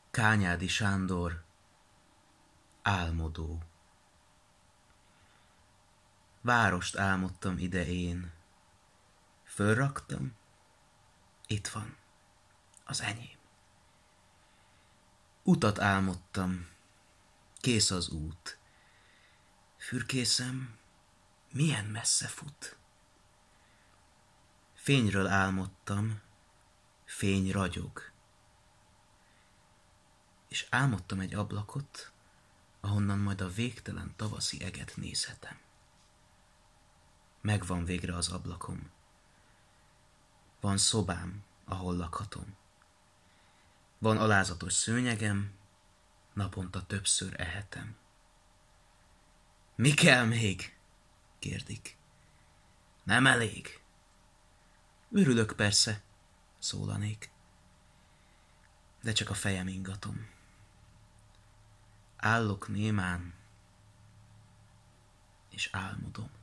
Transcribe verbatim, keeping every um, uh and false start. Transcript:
Kányádi Sándor, álmodó. Várost álmodtam ide én, fölraktam, itt van, az enyém. Utat álmodtam, kész az út, fürkészem milyen messze fut. Fényről álmodtam, fény ragyog, és álmodtam egy ablakot, ahonnan majd a végtelen tavaszi eget nézhetem. Megvan végre az ablakom, van szobám, ahol lakhatom. Van alázatos szőnyegem, naponta többször ehetem. Mi kell még? Kérdik. Nem elég. Örülök persze, szólanék, de csak a fejem ingatom. Állok némán, és álmodom.